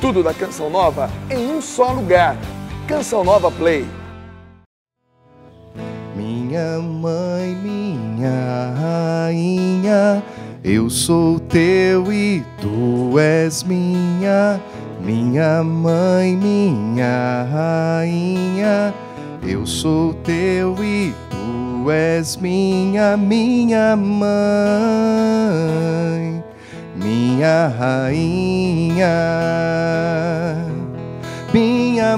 Tudo da Canção Nova em um só lugar. Canção Nova Play. Minha mãe, minha rainha, eu sou teu e tu és minha. Minha mãe, minha rainha, eu sou teu e tu és minha. Minha mãe, minha rainha, minha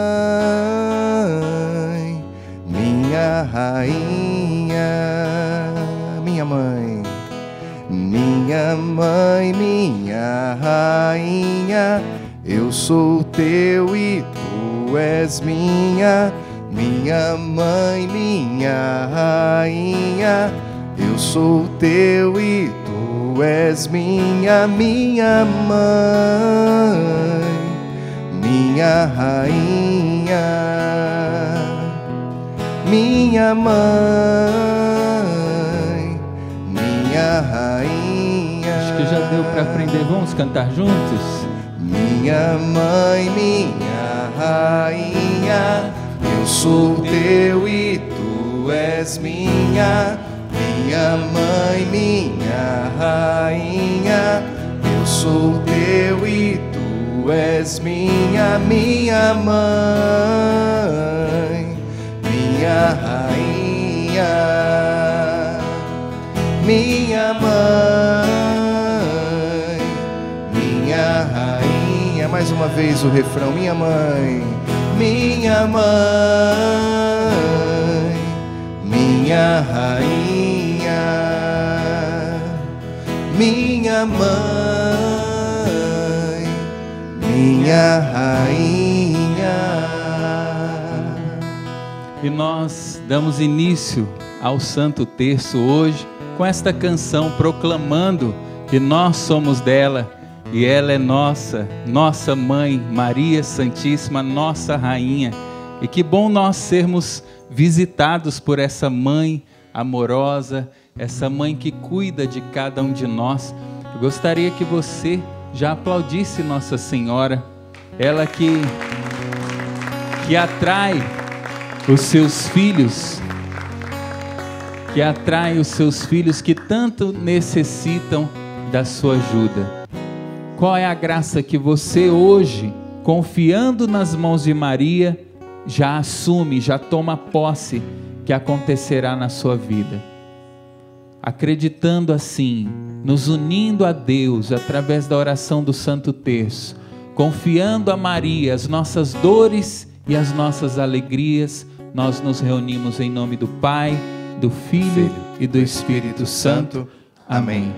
mãe, minha rainha, minha mãe, minha mãe, minha rainha, eu sou teu e tu és minha. Minha mãe, minha rainha, eu sou teu e tu és minha. Minha mãe, minha rainha, minha mãe, minha rainha. Acho que já deu para aprender, vamos cantar juntos? Minha mãe, minha rainha, eu sou teu e tu és minha. Minha mãe, minha rainha, eu sou teu e tu és minha. Minha mãe, minha rainha, minha mãe, minha rainha. Mais uma vez o refrão. Minha mãe, minha mãe, minha rainha, minha mãe, minha rainha. E nós damos início ao Santo Terço hoje com esta canção proclamando que nós somos dela e ela é nossa, nossa mãe, Maria Santíssima, nossa rainha. E que bom nós sermos visitados por essa mãe amorosa, essa mãe que cuida de cada um de nós. Eu gostaria que você já aplaudisse Nossa Senhora, ela que atrai os seus filhos, que atrai os seus filhos que tanto necessitam da sua ajuda. Qual é a graça que você hoje, confiando nas mãos de Maria, já assume, já toma posse que acontecerá na sua vida? Acreditando assim, nos unindo a Deus através da oração do Santo Terço, confiando a Maria as nossas dores e as nossas alegrias, nós nos reunimos em nome do Pai, do Filho e do Espírito Santo. Amém.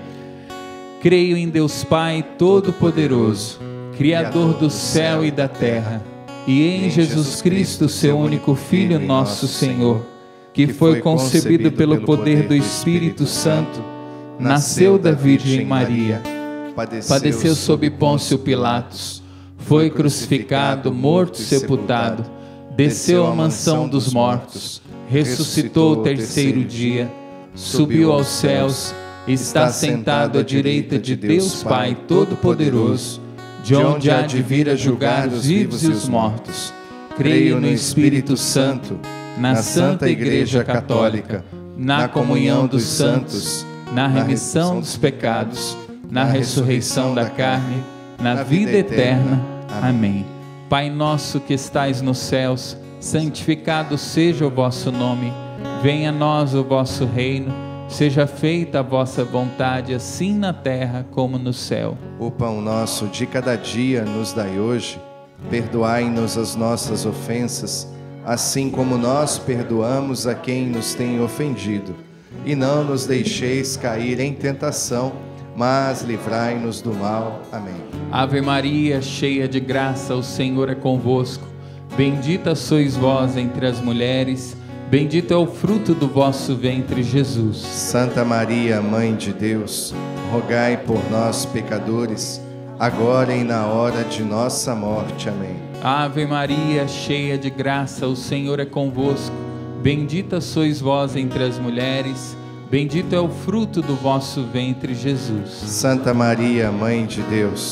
Creio em Deus Pai Todo-Poderoso, Criador do céu e da terra, e em Jesus Cristo, seu único Filho, nosso Senhor, que foi concebido pelo poder do Espírito Santo, nasceu da Virgem Maria, padeceu sob Pôncio Pilatos, foi crucificado, morto e sepultado, desceu à mansão dos mortos, ressuscitou o terceiro dia, subiu aos céus, está sentado à direita de Deus Pai Todo-Poderoso, de onde há de vir a julgar os vivos e os mortos. Creio no Espírito Santo, na Santa Igreja Católica, na comunhão dos santos, na remissão dos pecados, na ressurreição da carne, na vida eterna. Amém. Pai nosso que estais nos céus, santificado seja o vosso nome. Venha a nós o vosso reino. Seja feita a vossa vontade, assim na terra como no céu. O pão nosso de cada dia nos dai hoje. Perdoai-nos as nossas ofensas, assim como nós perdoamos a quem nos tem ofendido. E não nos deixeis cair em tentação, mas livrai-nos do mal. Amém. Ave Maria, cheia de graça, o Senhor é convosco. Bendita sois vós entre as mulheres, bendito é o fruto do vosso ventre, Jesus. Santa Maria, Mãe de Deus, rogai por nós, pecadores, agora e na hora de nossa morte. Amém. Ave Maria, cheia de graça, o Senhor é convosco. Bendita sois vós entre as mulheres, bendito é o fruto do vosso ventre, Jesus. Santa Maria, Mãe de Deus,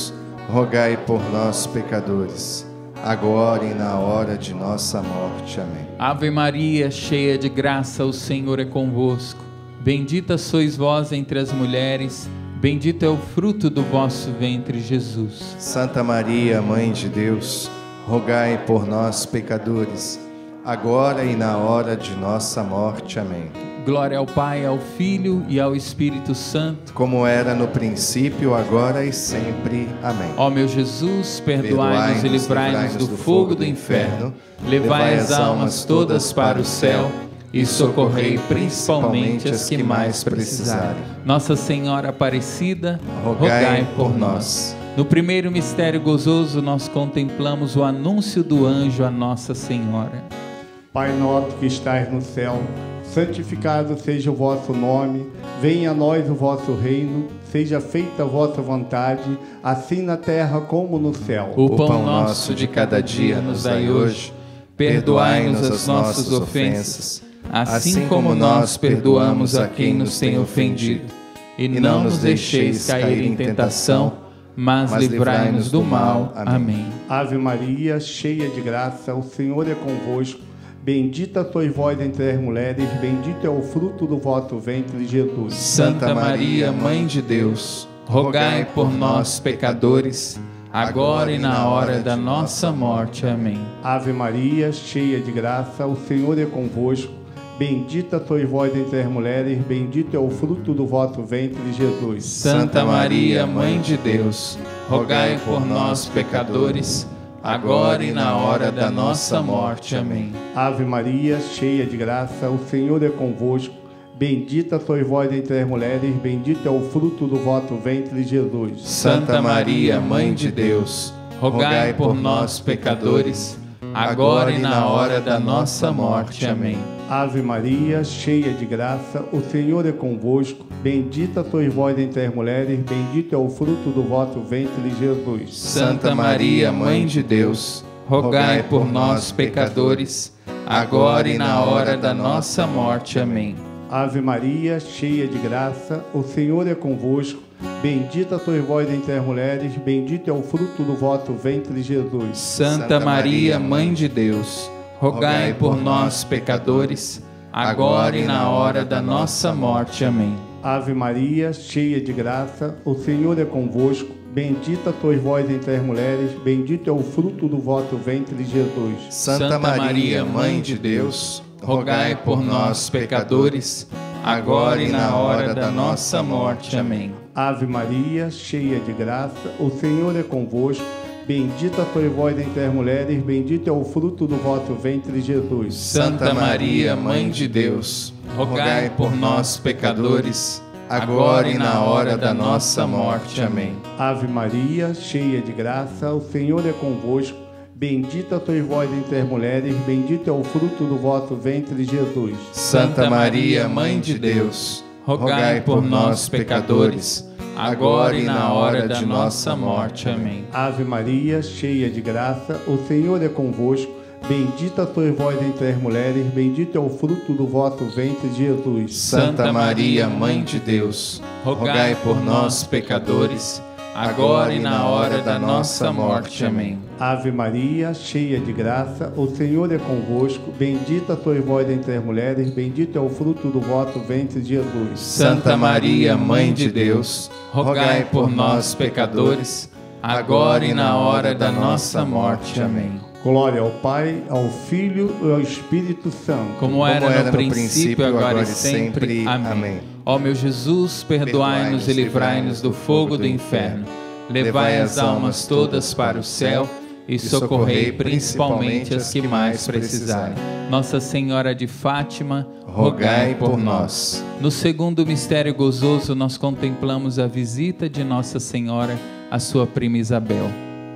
rogai por nós, pecadores, agora e na hora de nossa morte. Amém. Ave Maria, cheia de graça, o Senhor é convosco. Bendita sois vós entre as mulheres, bendito é o fruto do vosso ventre, Jesus. Santa Maria, Mãe de Deus, rogai por nós, pecadores, agora e na hora de nossa morte. Amém. Glória ao Pai, ao Filho e ao Espírito Santo, como era no princípio, agora e sempre. Amém. Ó meu Jesus, perdoai-nos e livrai-nos do fogo do inferno, levai as almas todas para o céu e socorrei principalmente as que mais precisarem. Nossa Senhora Aparecida, rogai por nós. No primeiro mistério gozoso, nós contemplamos o anúncio do anjo a Nossa Senhora. Pai nosso que estais no céu, santificado seja o vosso nome, venha a nós o vosso reino, seja feita a vossa vontade, assim na terra como no céu. O pão nosso de cada dia nos dai hoje, perdoai-nos as nossas ofensas, assim como nós perdoamos a quem nos tem ofendido. E não nos deixeis cair em tentação, mas livrai-nos do mal. Amém. Ave Maria, cheia de graça, o Senhor é convosco. Bendita sois vós entre as mulheres, bendito é o fruto do vosso ventre, Jesus. Santa Maria, Mãe de Deus, rogai por nós, pecadores, agora e na hora da nossa morte. Amém. Ave Maria, cheia de graça, o Senhor é convosco. Bendita sois vós entre as mulheres, bendito é o fruto do vosso ventre, Jesus. Santa Maria, Mãe de Deus, rogai por nós, pecadores, agora e na hora da nossa morte. Amém. Ave Maria, cheia de graça, o Senhor é convosco. Bendita sois vós entre as mulheres, bendito é o fruto do vosso ventre, Jesus. Santa Maria, Mãe de Deus, rogai por nós, pecadores, agora e na hora da nossa morte. Amém. Ave Maria, cheia de graça, o Senhor é convosco. Bendita sois vós entre as mulheres, bendito é o fruto do vosso ventre, Jesus. Santa Maria, Mãe de Deus, rogai por nós, pecadores, agora e na hora da nossa morte. Amém. Ave Maria, cheia de graça, o Senhor é convosco. Bendita sois vós entre as mulheres, bendito é o fruto do vosso ventre, Jesus. Santa Maria, Mãe de Deus, rogai por nós, pecadores, agora e na hora da nossa morte. Amém. Ave Maria, cheia de graça, o Senhor é convosco. Bendita sois vós entre as mulheres, bendito é o fruto do vosso ventre, Jesus. Santa Maria, Mãe de Deus, rogai por nós, pecadores, agora e na hora da nossa morte. Amém. Ave Maria, cheia de graça, o Senhor é convosco. Bendita sois vós entre as mulheres, bendito é o fruto do vosso ventre, Jesus. Santa Maria, Mãe de Deus, rogai por nós, pecadores, agora e na hora da nossa morte. Amém. Ave Maria, cheia de graça, o Senhor é convosco. Bendita sois vós entre as mulheres, bendito é o fruto do vosso ventre, Jesus. Santa Maria, Mãe de Deus, rogai por nós, pecadores, agora e na hora da nossa morte. Amém. Ave Maria, cheia de graça, o Senhor é convosco. Bendita sois vós entre as mulheres, bendito é o fruto do vosso ventre, Jesus. Santa Maria, Mãe de Deus, rogai por nós, pecadores, agora e na hora da nossa morte. Amém. Ave Maria, cheia de graça, o Senhor é convosco. Bendita sois vós entre as mulheres, bendito é o fruto do vosso ventre, Jesus. Santa Maria, Mãe de Deus, rogai por nós, pecadores, agora e na hora da nossa morte. Amém. Glória ao Pai, ao Filho e ao Espírito Santo. Como era no princípio, agora e sempre. Amém. Ó meu Jesus, perdoai-nos e livrai-nos do fogo do inferno. Levai as almas todas para o céu e socorrei principalmente as que mais precisarem. Nossa Senhora de Fátima, rogai por nós. No segundo mistério gozoso, nós contemplamos a visita de Nossa Senhora à sua prima Isabel.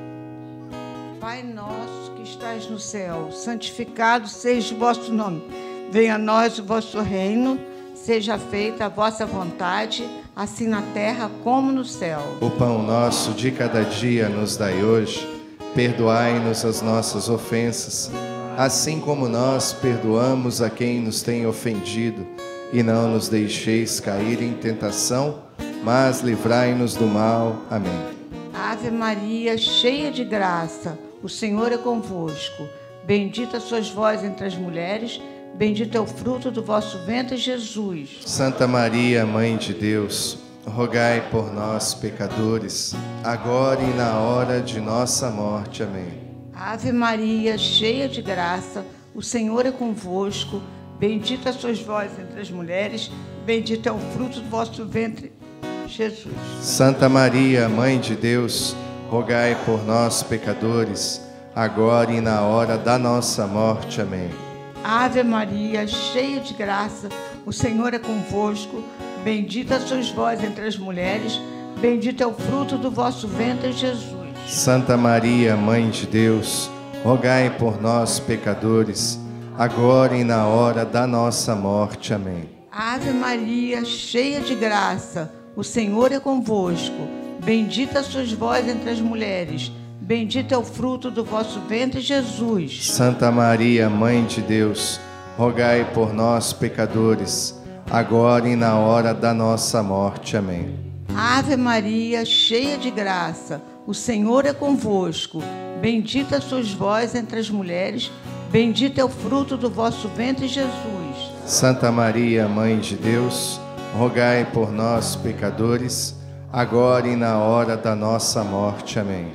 Pai nosso que estais no céu, santificado seja o vosso nome. Venha a nós o vosso reino, seja feita a vossa vontade, assim na terra como no céu. O pão nosso de cada dia nos dai hoje. Perdoai-nos as nossas ofensas, assim como nós perdoamos a quem nos tem ofendido. E não nos deixeis cair em tentação, mas livrai-nos do mal. Amém. Ave Ave Maria, cheia de graça, o Senhor é convosco. Bendita sois vós entre as mulheres, bendito é o fruto do vosso ventre, Jesus. Santa Maria, Mãe de Deus, rogai por nós, pecadores, agora e na hora de nossa morte. Amém. Ave Maria, cheia de graça, o Senhor é convosco. Bendita sois vós entre as mulheres, bendito é o fruto do vosso ventre, Jesus. Santa Maria, Mãe de Deus, rogai por nós, pecadores, agora e na hora da nossa morte. Amém. Ave Maria, cheia de graça, o Senhor é convosco. Bendita sois vós entre as mulheres, bendito é o fruto do vosso ventre, Jesus. Santa Maria, Mãe de Deus, rogai por nós, pecadores, agora e na hora da nossa morte. Amém. Ave Maria, cheia de graça, o Senhor é convosco. Bendita sois vós entre as mulheres, bendito é o fruto do vosso ventre, Jesus. Santa Maria, Mãe de Deus, rogai por nós, pecadores, agora e na hora da nossa morte. Amém. Ave Maria, cheia de graça, o Senhor é convosco. Bendita sois vós entre as mulheres, bendito é o fruto do vosso ventre, Jesus. Santa Maria, Mãe de Deus, rogai por nós, pecadores, agora e na hora da nossa morte. Amém.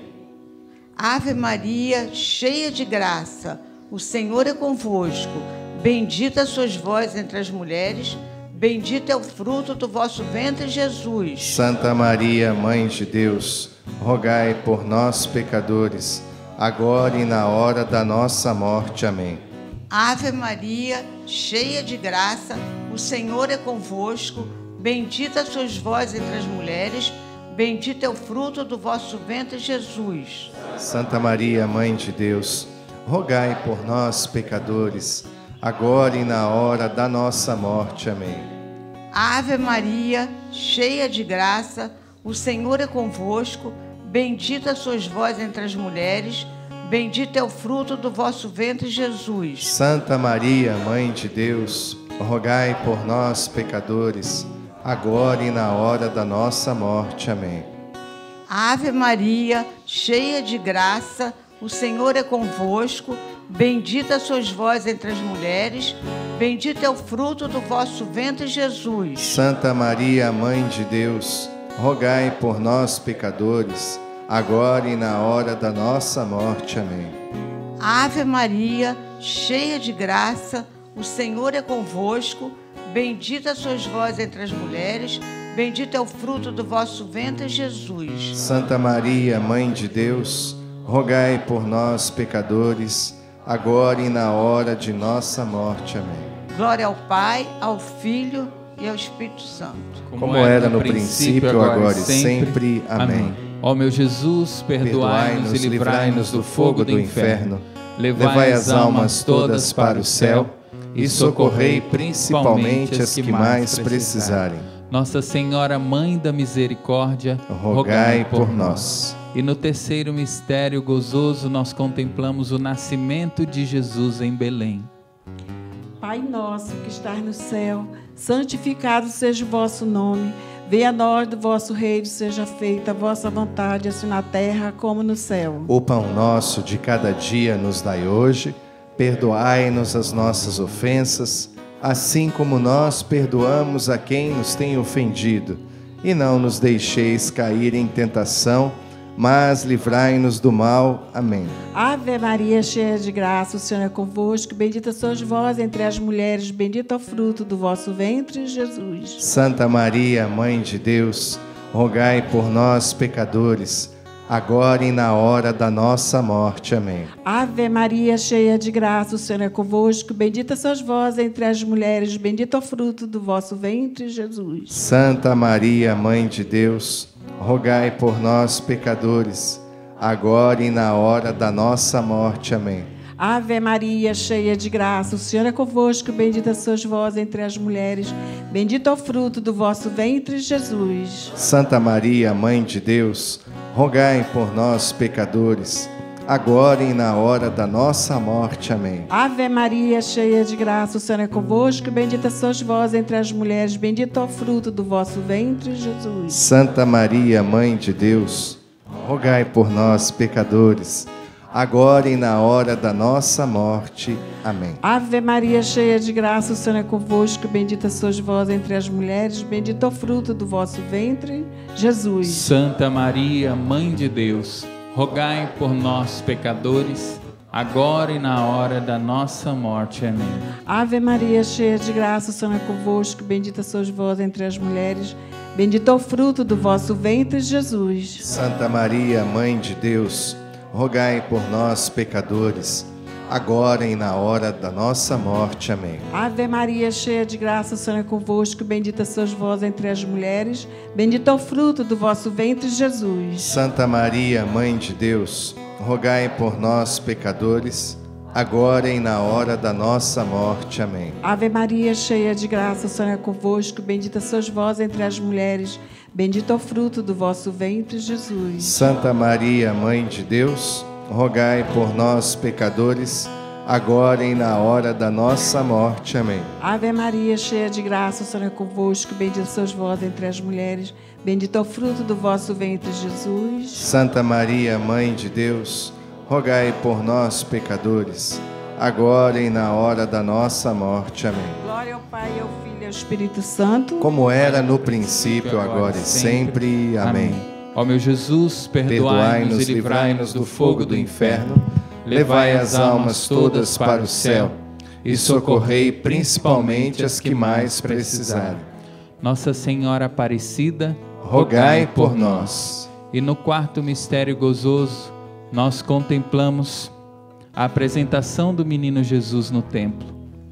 Ave Maria, cheia de graça, o Senhor é convosco. Bendita sois vós entre as mulheres, bendito é o fruto do vosso ventre, Jesus. Santa Maria, Mãe de Deus, rogai por nós, pecadores, agora e na hora da nossa morte. Amém. Ave Maria, cheia de graça, o Senhor é convosco. Bendita sois vós entre as mulheres, bendito é o fruto do vosso ventre, Jesus. Santa Maria, Mãe de Deus, rogai por nós, pecadores, agora e na hora da nossa morte. Amém. Ave Maria, cheia de graça, o Senhor é convosco. Bendita sois vós entre as mulheres, bendito é o fruto do vosso ventre, Jesus. Santa Maria, Mãe de Deus, rogai por nós, pecadores, agora e na hora da nossa morte. Amém. Ave Maria, cheia de graça, o Senhor é convosco. Bendita sois vós entre as mulheres, bendito é o fruto do vosso ventre, Jesus. Santa Maria, Mãe de Deus, rogai por nós, pecadores, agora e na hora da nossa morte. Amém. Ave Maria, cheia de graça, o Senhor é convosco. Bendita sois vós entre as mulheres, bendito é o fruto do vosso ventre, Jesus. Santa Maria, Mãe de Deus, rogai por nós, pecadores, agora e na hora de nossa morte. Amém. Glória ao Pai, ao Filho e ao Espírito Santo. Como era no princípio, agora e sempre. Amém. Ó meu Jesus, perdoai-nos e livrai-nos do fogo do inferno. Levai as almas todas para o céu e socorrei principalmente as que mais precisarem. Nossa Senhora, Mãe da Misericórdia, rogai por nós. E no terceiro mistério gozoso nós contemplamos o nascimento de Jesus em Belém. Pai nosso que estás no céu, santificado seja o vosso nome. Venha a nós do vosso reino, seja feita a vossa vontade, assim na terra como no céu. O pão nosso de cada dia nos dai hoje. Perdoai-nos as nossas ofensas, assim como nós perdoamos a quem nos tem ofendido. E não nos deixeis cair em tentação, mas livrai-nos do mal. Amém. Ave Maria, cheia de graça, o Senhor é convosco. Bendita sois vós entre as mulheres, bendito é o fruto do vosso ventre, Jesus. Santa Maria, Mãe de Deus, rogai por nós, pecadores, agora e na hora da nossa morte. Amém. Ave Maria, cheia de graça, o Senhor é convosco. Bendita sois vós entre as mulheres, bendito é o fruto do vosso ventre, Jesus. Santa Maria, Mãe de Deus, rogai por nós, pecadores, agora e na hora da nossa morte. Amém. Ave Maria, cheia de graça, o Senhor é convosco. Bendita sois vós entre as mulheres, bendito é o fruto do vosso ventre, Jesus. Santa Maria, Mãe de Deus, rogai por nós, pecadores, agora e na hora da nossa morte. Amém. Ave Maria, cheia de graça, o Senhor é convosco. Bendita sois vós entre as mulheres, bendito é o fruto do vosso ventre, Jesus. Santa Maria, Mãe de Deus, rogai por nós, pecadores, agora e na hora da nossa morte. Amém. Ave Maria, cheia de graça, o Senhor é convosco. Bendita sois vós entre as mulheres, bendito é o fruto do vosso ventre, Jesus. Santa Maria, Mãe de Deus, rogai por nós, pecadores, agora e na hora da nossa morte. Amém. Ave Maria, cheia de graça, o Senhor é convosco. Bendita sois vós entre as mulheres, bendito é o fruto do vosso ventre, Jesus. Santa Maria, Mãe de Deus, rogai por nós, pecadores, agora e na hora da nossa morte. Amém. Ave Maria, cheia de graça, o Senhor é convosco. Bendita sois vós entre as mulheres, bendito é o fruto do vosso ventre, Jesus. Santa Maria, Mãe de Deus, rogai por nós, pecadores, agora e na hora da nossa morte. Amém. Ave Maria, cheia de graça, o Senhor é convosco. Bendita sois vós entre as mulheres, bendito é o fruto do vosso ventre, Jesus. Santa Maria, Mãe de Deus, rogai por nós, pecadores, agora e na hora da nossa morte. Amém. Ave Maria, cheia de graça, o Senhor é convosco. Bendita sois vós entre as mulheres, bendito é o fruto do vosso ventre, Jesus. Santa Maria, Mãe de Deus, rogai por nós, pecadores, agora e na hora da nossa morte. Amém. Glória ao Pai, ao Filho e ao Espírito Santo, como era no princípio, agora e sempre. Amém. Ó meu Jesus, perdoai-nos e livrai-nos do fogo do inferno, levai as almas todas para o céu e socorrei principalmente as que mais precisarem. Nossa Senhora Aparecida, rogai por nós. E no quarto mistério gozoso, nós contemplamos a apresentação do menino Jesus no templo.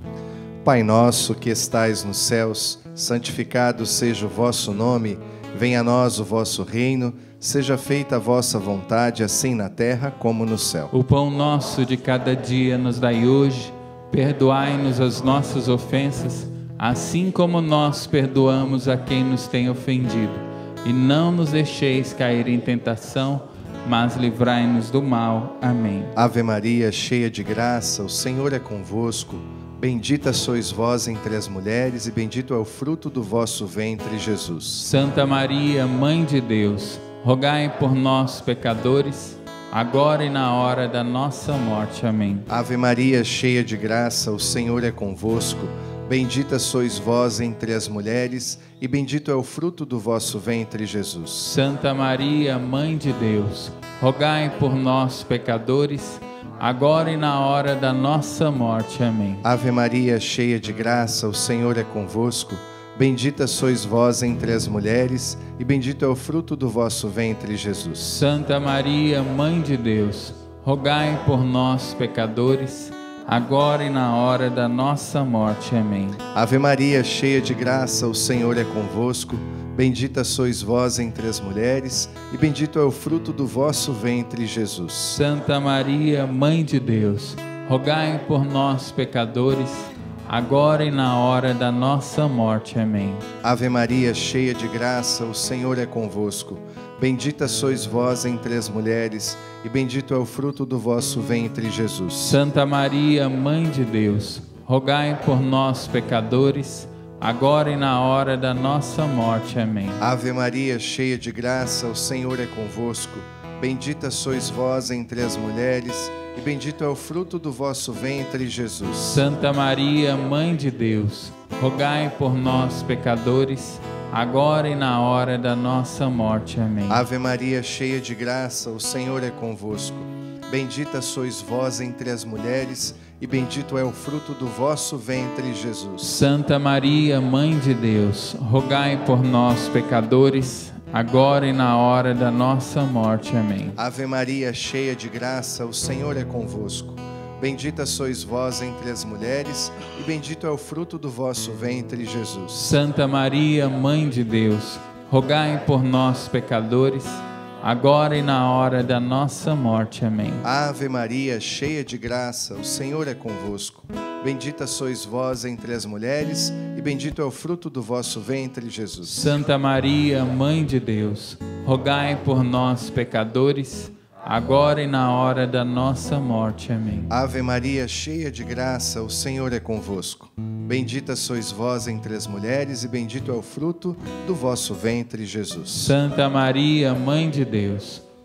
Pai nosso que estais nos céus, santificado seja o vosso nome, venha a nós o vosso reino, seja feita a vossa vontade, assim na terra como no céu. O pão nosso de cada dia nos dai hoje, perdoai-nos as nossas ofensas, assim como nós perdoamos a quem nos tem ofendido. E não nos deixeis cair em tentação, mas livrai-nos do mal. Amém. Ave Maria, cheia de graça, o Senhor é convosco. Bendita sois vós entre as mulheres e bendito é o fruto do vosso ventre, Jesus. Santa Maria, Mãe de Deus, rogai por nós, pecadores, agora e na hora da nossa morte. Amém. Ave Maria, cheia de graça, o Senhor é convosco. Bendita sois vós entre as mulheres e bendito é o fruto do vosso ventre, Jesus. Santa Maria, Mãe de Deus, rogai por nós, pecadores, agora e na hora da nossa morte. Amém. Ave Maria, cheia de graça, o Senhor é convosco. Bendita sois vós entre as mulheres e bendito é o fruto do vosso ventre, Jesus. Santa Maria, Mãe de Deus, rogai por nós, pecadores, agora e na hora da nossa morte. Amém. Ave Maria, cheia de graça, o Senhor é convosco. Bendita sois vós entre as mulheres e bendito é o fruto do vosso ventre, Jesus. Santa Maria, Mãe de Deus, rogai por nós, pecadores, agora e na hora da nossa morte. Amém. Ave Maria, cheia de graça, o Senhor é convosco. Bendita sois vós entre as mulheres e bendito é o fruto do vosso ventre, Jesus. Santa Maria, Mãe de Deus, rogai por nós, pecadores, agora e na hora da nossa morte. Amém. Ave Maria, cheia de graça, o Senhor é convosco. Bendita sois vós entre as mulheres e bendito é o fruto do vosso ventre, Jesus. Santa Maria, Mãe de Deus, rogai por nós, pecadores, agora e na hora da nossa morte. Amém. Ave Maria, cheia de graça, o Senhor é convosco. Bendita sois vós entre as mulheres e bendito é o fruto do vosso ventre, Jesus. Santa Maria, Mãe de Deus, rogai por nós, pecadores, agora e na hora da nossa morte. Amém. Ave Maria, cheia de graça, o Senhor é convosco. Bendita sois vós entre as mulheres e bendito é o fruto do vosso ventre, Jesus. Santa Maria, Mãe de Deus, rogai por nós, pecadores, agora e na hora da nossa morte. Amém. Ave Maria, cheia de graça, o Senhor é convosco. Bendita sois vós entre as mulheres e bendito é o fruto do vosso ventre, Jesus. Santa Maria, Mãe de Deus, rogai por nós, pecadores, agora e na hora da nossa morte. Amém. Ave Maria, cheia de graça, o Senhor é convosco. Bendita sois vós entre as mulheres e bendito é o fruto do vosso ventre, Jesus. Santa Maria, Mãe de Deus,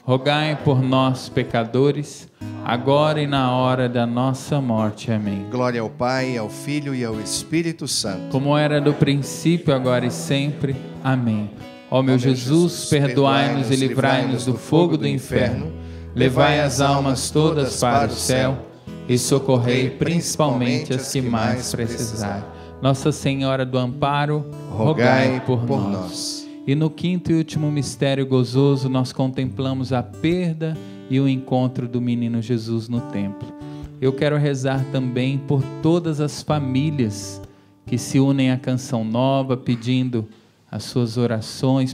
rogai por nós, pecadores, agora e na hora da nossa morte. Amém. Glória ao Pai, ao Filho e ao Espírito Santo. Como era no princípio, agora e sempre. Amém. Ó meu Jesus, perdoai-nos e livrai-nos do fogo do inferno, levai as almas todas para o céu e socorrei principalmente as que mais precisarem. Nossa Senhora do Amparo, rogai por nós. E no quinto e último mistério gozoso, nós contemplamos a perda e o encontro do menino Jesus no templo. Eu quero rezar também por todas as famílias que se unem à Canção Nova, pedindo as suas orações,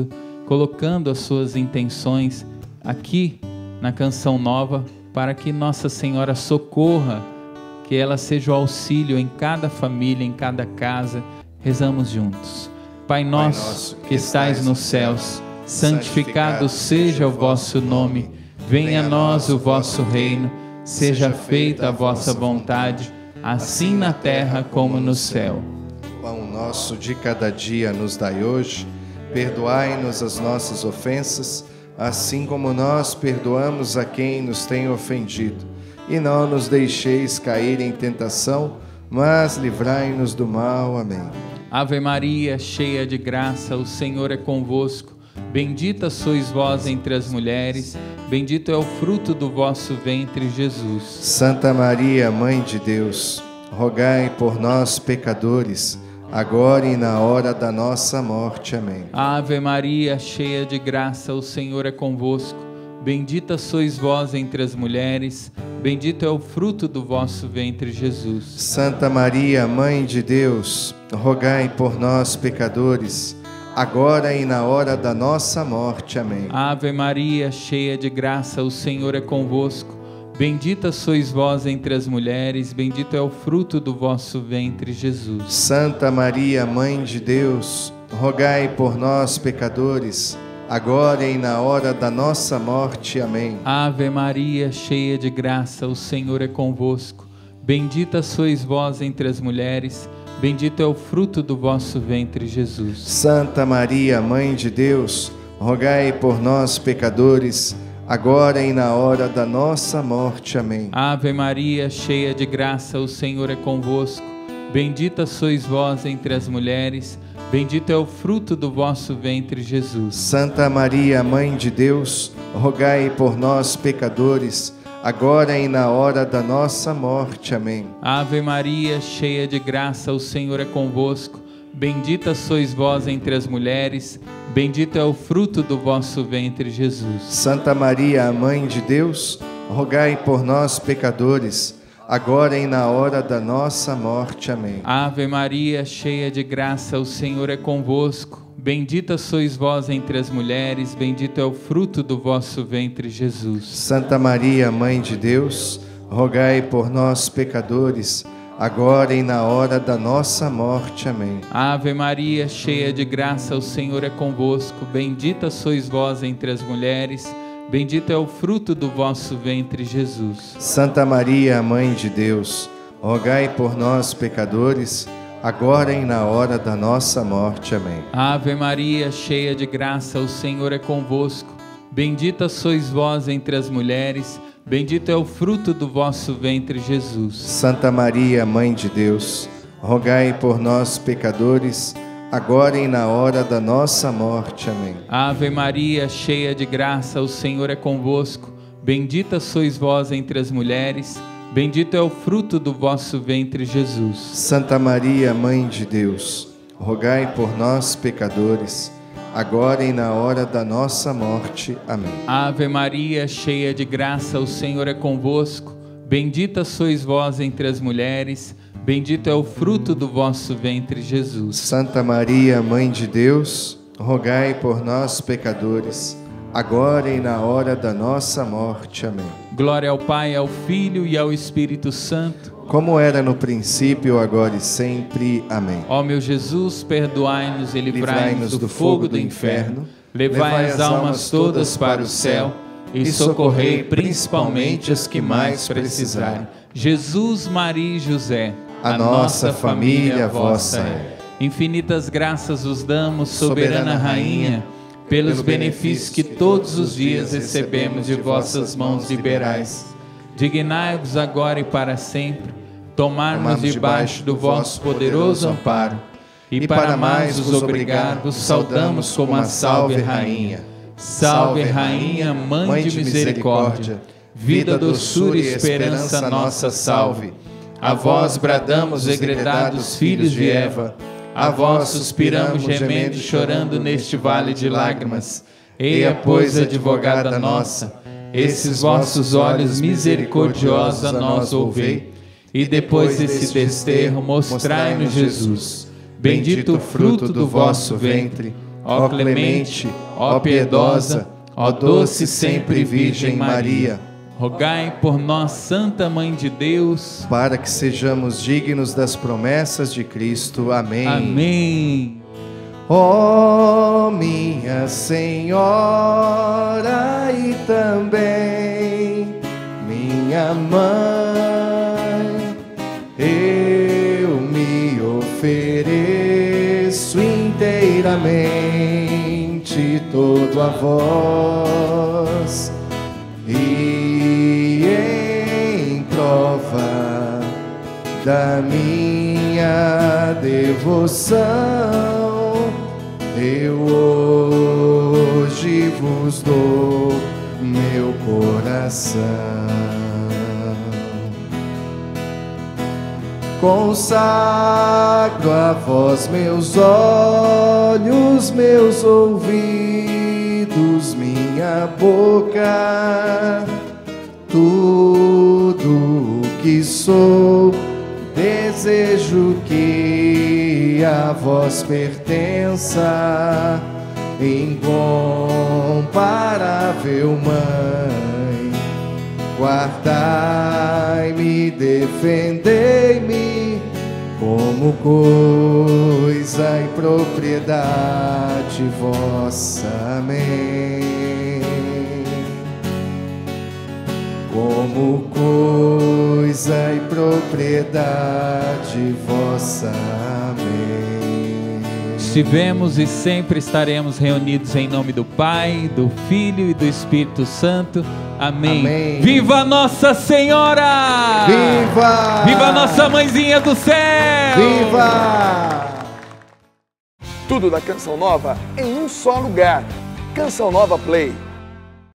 colocando as suas intenções aqui na Canção Nova, para que Nossa Senhora socorra, que ela seja o auxílio em cada família, em cada casa. Rezamos juntos. Pai nosso que estais nos céus, santificado seja o vosso nome. Venha a nós o vosso reino. Seja feita a vossa vontade, assim na terra como no céu. O pão nosso de cada dia nos dai hoje. Perdoai-nos as nossas ofensas, assim como nós perdoamos a quem nos tem ofendido. E não nos deixeis cair em tentação, mas livrai-nos do mal. Amém. Ave Maria, cheia de graça, o Senhor é convosco. Bendita sois vós entre as mulheres, bendito é o fruto do vosso ventre, Jesus. Santa Maria, Mãe de Deus, rogai por nós, pecadores, agora e na hora da nossa morte. Amém. Ave Maria, cheia de graça, o Senhor é convosco. Bendita sois vós entre as mulheres, bendito é o fruto do vosso ventre, Jesus. Santa Maria, Mãe de Deus, rogai por nós, pecadores, agora e na hora da nossa morte. Amém. Ave Maria, cheia de graça, o Senhor é convosco. Bendita sois vós entre as mulheres, bendito é o fruto do vosso ventre, Jesus. Santa Maria, Mãe de Deus, rogai por nós, pecadores, agora e na hora da nossa morte. Amém. Ave Maria, cheia de graça, o Senhor é convosco. Bendita sois vós entre as mulheres, bendito é o fruto do vosso ventre, Jesus. Santa Maria, Mãe de Deus, rogai por nós, pecadores, agora e na hora da nossa morte. Amém. Ave Maria, cheia de graça, o Senhor é convosco. Bendita sois vós entre as mulheres, bendito é o fruto do vosso ventre, Jesus. Santa Maria, Mãe de Deus, rogai por nós, pecadores, agora e na hora da nossa morte. Amém. Ave Maria, cheia de graça, o Senhor é convosco. Bendita sois vós entre as mulheres, bendito é o fruto do vosso ventre, Jesus. Santa Maria, Mãe de Deus, rogai por nós, pecadores, agora e na hora da nossa morte. Amém. Ave Maria, cheia de graça, o Senhor é convosco. Bendita sois vós entre as mulheres, bendito é o fruto do vosso ventre, Jesus. Santa Maria, Mãe de Deus, rogai por nós, pecadores, agora e na hora da nossa morte. Amém. Ave Maria, cheia de graça, o Senhor é convosco. Bendita sois vós entre as mulheres, bendito é o fruto do vosso ventre, Jesus. Santa Maria, Mãe de Deus, rogai por nós, pecadores, agora e na hora da nossa morte. Amém. Ave Maria, cheia de graça, o Senhor é convosco. Bendita sois vós entre as mulheres, bendito é o fruto do vosso ventre, Jesus. Santa Maria, Mãe de Deus, rogai por nós, pecadores, agora e na hora da nossa morte. Amém. Ave Maria, cheia de graça, o Senhor é convosco. Bendita sois vós entre as mulheres, bendito é o fruto do vosso ventre, Jesus. Santa Maria, Mãe de Deus, rogai por nós, pecadores, agora e na hora da nossa morte. Amém. Ave Maria, cheia de graça, o Senhor é convosco. Bendita sois vós entre as mulheres, bendito é o fruto do vosso ventre, Jesus. Santa Maria, Mãe de Deus, rogai por nós, pecadores, agora e na hora da nossa morte. Amém. Glória ao Pai, ao Filho e ao Espírito Santo, como era no princípio, agora e sempre. Amém. Ó meu Jesus, perdoai-nos e livrai-nos do fogo do inferno, levai as almas todas para o céu e socorrei principalmente as que mais precisarem. Jesus, Maria e José, a nossa família vossa é. Infinitas graças os damos, soberana Rainha, pelos benefícios que todos os dias recebemos de vossas mãos liberais. Dignai-vos agora e para sempre tomar-nos debaixo do vosso poderoso amparo, e para mais vos obrigar, vos saudamos como a Salve Rainha. Salve Rainha, Mãe de misericórdia, vida, doçura e esperança nossa, salve. A vós bradamos, degredados filhos de Eva, a vós suspiramos, gemendo e chorando neste vale de lágrimas. Eia, pois, advogada nossa, esses vossos olhos misericordiosos a nós ouvei, e depois desse desterro mostrai-nos Jesus, bendito o fruto do vosso ventre, ó clemente, ó piedosa, ó doce sempre Virgem Maria. Rogai por nós, Santa Mãe de Deus, para que sejamos dignos das promessas de Cristo. Amém. Amém. Ó minha Senhora e também minha Mãe, eu me ofereço inteiramente todo a vós, e em prova da minha devoção, eu hoje vos dou meu coração. Consagro a vós meus olhos, meus ouvidos, minha boca, tudo o que sou. Desejo que a vós pertença, incomparável Mãe. Guardai-me, defendei-me como coisa e propriedade vossa. Amém. Como coisa e propriedade vossa. Amém. Estivemos e sempre estaremos reunidos em nome do Pai, do Filho e do Espírito Santo. Amém. Amém. Viva Nossa Senhora! Viva! Viva Nossa Mãezinha do Céu! Viva! Tudo da Canção Nova em um só lugar. Canção Nova Play.